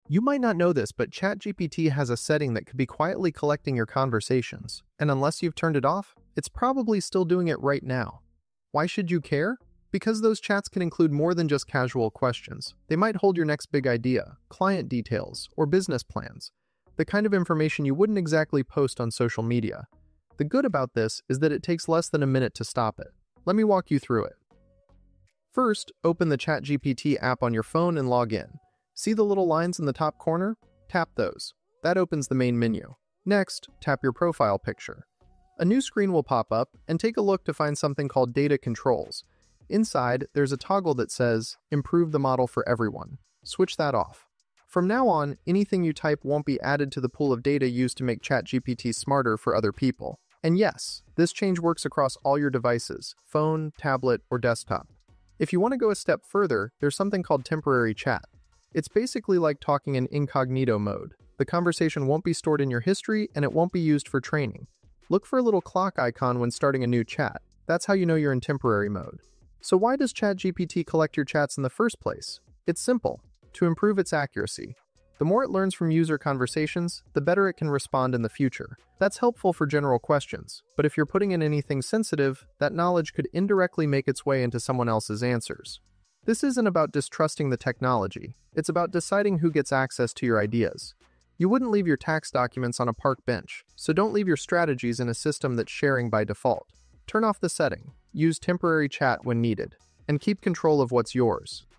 You might not know this, but ChatGPT has a setting that could be quietly collecting your conversations, and unless you've turned it off, it's probably still doing it right now. Why should you care? Because those chats can include more than just casual questions. They might hold your next big idea, client details, or business plans, the kind of information you wouldn't exactly post on social media. The good about this is that it takes less than a minute to stop it. Let me walk you through it. First, open the ChatGPT app on your phone and log in. See the little lines in the top corner? Tap those. That opens the main menu. Next, tap your profile picture. A new screen will pop up, and take a look to find something called Data Controls. Inside, there's a toggle that says, Improve the model for everyone. Switch that off. From now on, anything you type won't be added to the pool of data used to make ChatGPT smarter for other people. And yes, this change works across all your devices, phone, tablet, or desktop. If you want to go a step further, there's something called temporary chat. It's basically like talking in incognito mode. The conversation won't be stored in your history, and it won't be used for training. Look for a little clock icon when starting a new chat. That's how you know you're in temporary mode. So why does ChatGPT collect your chats in the first place? It's simple: to improve its accuracy. The more it learns from user conversations, the better it can respond in the future. That's helpful for general questions, but if you're putting in anything sensitive, that knowledge could indirectly make its way into someone else's answers. This isn't about distrusting the technology. It's about deciding who gets access to your ideas. You wouldn't leave your tax documents on a park bench, so don't leave your strategies in a system that's sharing by default. Turn off the setting, use temporary chat when needed, and keep control of what's yours.